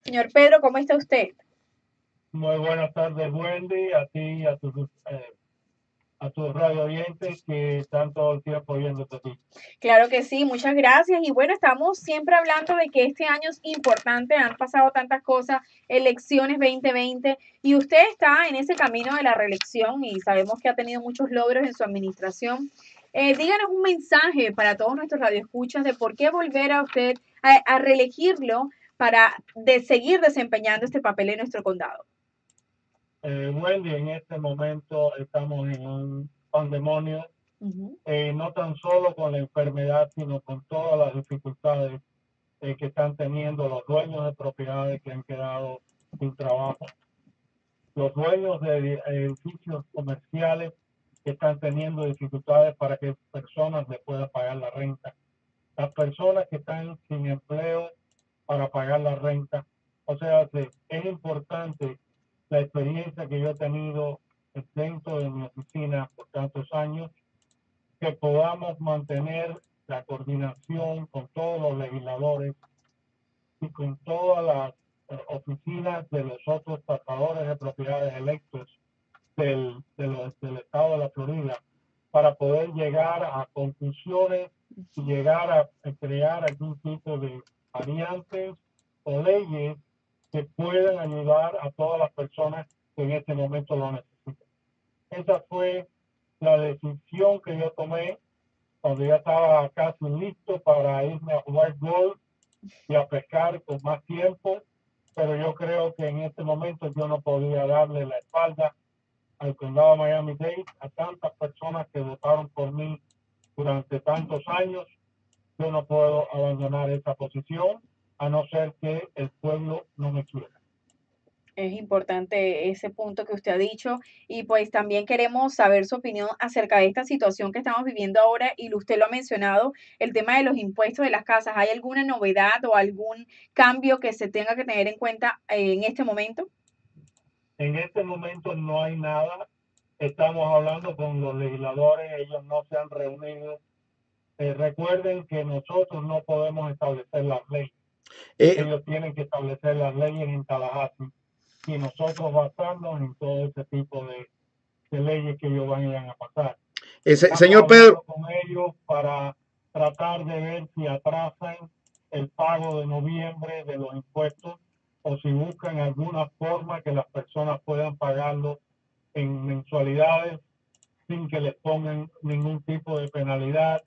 Señor Pedro, ¿cómo está usted? Muy buenas tardes, Wendy, a ti y a tus radio oyentes que están todo el tiempo viéndote a ti. Claro que sí, muchas gracias. Y bueno, estamos siempre hablando de que este año es importante, han pasado tantas cosas, elecciones 2020, y usted está en ese camino de la reelección y sabemos que ha tenido muchos logros en su administración. Díganos un mensaje para todos nuestros radioescuchas de por qué volver a usted a reelegirlo para seguir desempeñando este papel en nuestro condado. Wendy, en este momento estamos en un pandemonio, Uh -huh. no tan solo con la enfermedad, sino con todas las dificultades que están teniendo los dueños de propiedades que han quedado sin trabajo, los dueños de edificios comerciales que están teniendo dificultades para que personas les puedan pagar la renta, las personas que están sin empleo para pagar la renta. O sea, es importante la experiencia que yo he tenido dentro de mi oficina por tantos años, que podamos mantener la coordinación con todos los legisladores y con todas las oficinas de los otros tratadores de propiedades electos del estado de la Florida para poder llegar a conclusiones y llegar a crear algún tipo de variantes o leyes que puedan ayudar a todas las personas que en este momento lo necesitan. Esa fue la decisión que yo tomé cuando ya estaba casi listo para irme a jugar golf y a pescar con más tiempo, pero yo creo que en este momento yo no podía darle la espalda al condado de Miami-Dade, a tantas personas que votaron por mí durante tantos años. Yo no puedo abandonar esa posición a no ser que el pueblo no me quiera. Es importante ese punto que usted ha dicho y pues también queremos saber su opinión acerca de esta situación que estamos viviendo ahora y usted lo ha mencionado, el tema de los impuestos de las casas. ¿Hay alguna novedad o algún cambio que se tenga que tener en cuenta en este momento? En este momento no hay nada. Estamos hablando con los legisladores, ellos no se han reunido. Recuerden que nosotros no podemos establecer las leyes. Eh, Ellos tienen que establecer las leyes en Tallahassee y nosotros basarnos en todo ese tipo de leyes que ellos vayan a pasar. Estamos Señor Pedro, hablando con ellos para tratar de ver si atrasan el pago de noviembre de los impuestos o si buscan alguna forma que las personas puedan pagarlo en mensualidades sin que les pongan ningún tipo de penalidad.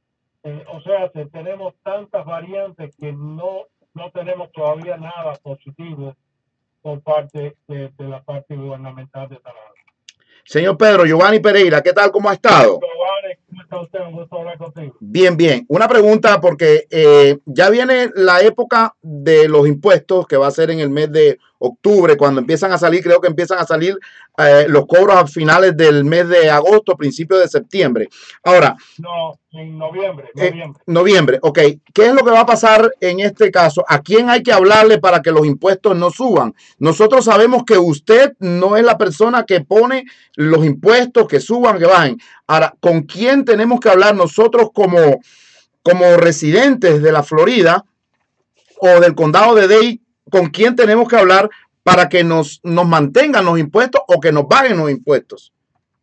O sea, tenemos tantas variantes que no tenemos todavía nada positivo por parte de la parte gubernamental de Tallahassee. señor Pedro, Giovanni Pereira, ¿qué tal? ¿Cómo ha estado? Giovanni, ¿cómo está usted? Un gusto hablar contigo. Bien, bien. Una pregunta porque ya viene la época de los impuestos que va a ser en el mes de octubre, cuando empiezan a salir, creo que empiezan a salir los cobros a finales del mes de agosto, principios de septiembre. Ahora, No, en noviembre. noviembre, ok. ¿Qué es lo que va a pasar en este caso? ¿A quién hay que hablarle para que los impuestos no suban? Nosotros sabemos que usted no es la persona que pone los impuestos, que suban, que bajen. Ahora, ¿con quién tenemos que hablar nosotros como residentes de la Florida o del condado de Dade? ¿Con quién tenemos que hablar para que nos mantengan los impuestos o que nos bajen los impuestos?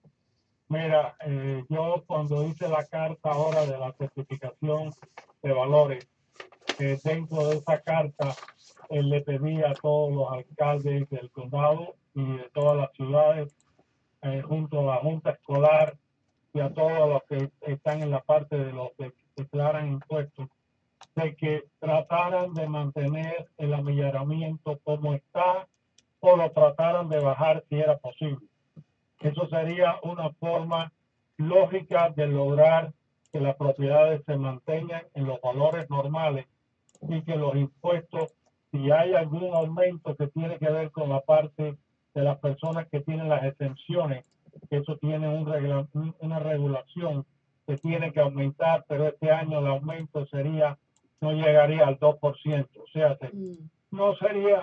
Mira, yo cuando hice la carta ahora de la certificación de valores, dentro de esa carta le pedí a todos los alcaldes del condado y de todas las ciudades, junto a la junta escolar y a todos los que están en la parte de los que declaran impuestos, de que trataran de mantener el amillaramiento como está o lo trataran de bajar si era posible. Eso sería una forma lógica de lograr que las propiedades se mantengan en los valores normales y que los impuestos, si hay algún aumento que tiene que ver con la parte de las personas que tienen las exenciones, que eso tiene una regulación que tiene que aumentar, pero este año el aumento no llegaría al 2%, o sea, no sería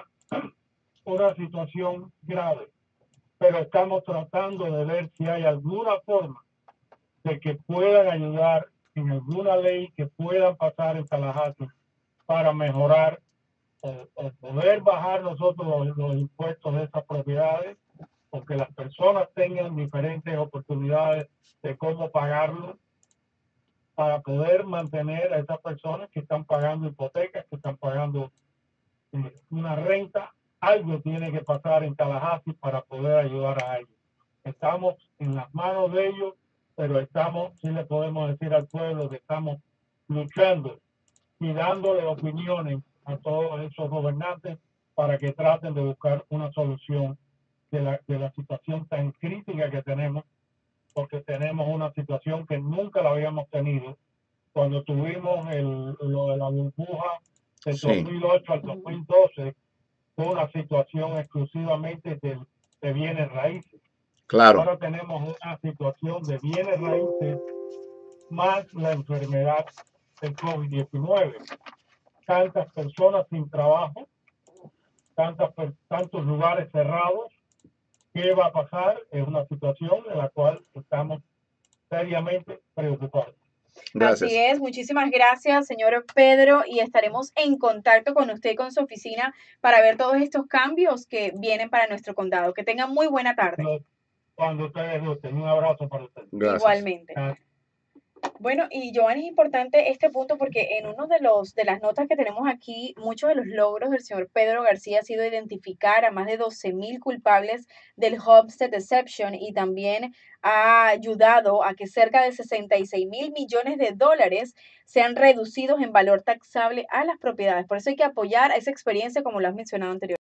una situación grave, pero estamos tratando de ver si hay alguna forma de que puedan ayudar en alguna ley que puedan pasar en Tallahassee para mejorar o poder bajar nosotros los impuestos de esas propiedades, porque las personas tengan diferentes oportunidades de cómo pagarlo, para poder mantener a esas personas que están pagando hipotecas, que están pagando una renta. Algo tiene que pasar en Tallahassee para poder ayudar a ellos. Estamos en las manos de ellos, pero sí le podemos decir al pueblo que estamos luchando y dándole opiniones a todos esos gobernantes para que traten de buscar una solución de la situación tan crítica que tenemos, porque tenemos una situación que nunca la habíamos tenido cuando tuvimos lo de la burbuja del 2008 al 2012. Fue una situación exclusivamente de bienes raíces. Claro. Ahora tenemos una situación de bienes raíces más la enfermedad del COVID-19. Tantas personas sin trabajo, tantos lugares cerrados. ¿Qué va a pasar? Es una situación en la cual estamos seriamente preocupados. Gracias. Así es, muchísimas gracias, señor Pedro, y estaremos en contacto con usted y con su oficina para ver todos estos cambios que vienen para nuestro condado. Que tengan muy buena tarde. Cuando ustedes gusten, un abrazo para ustedes. Gracias. Igualmente. Gracias. Bueno, y Joan, es importante este punto porque en uno de las notas que tenemos aquí, muchos de los logros del señor Pedro García ha sido identificar a más de 12,000 culpables del Homestead Deception y también ha ayudado a que cerca de 66,000 millones de dólares sean reducidos en valor taxable a las propiedades. Por eso hay que apoyar esa experiencia como lo has mencionado anteriormente.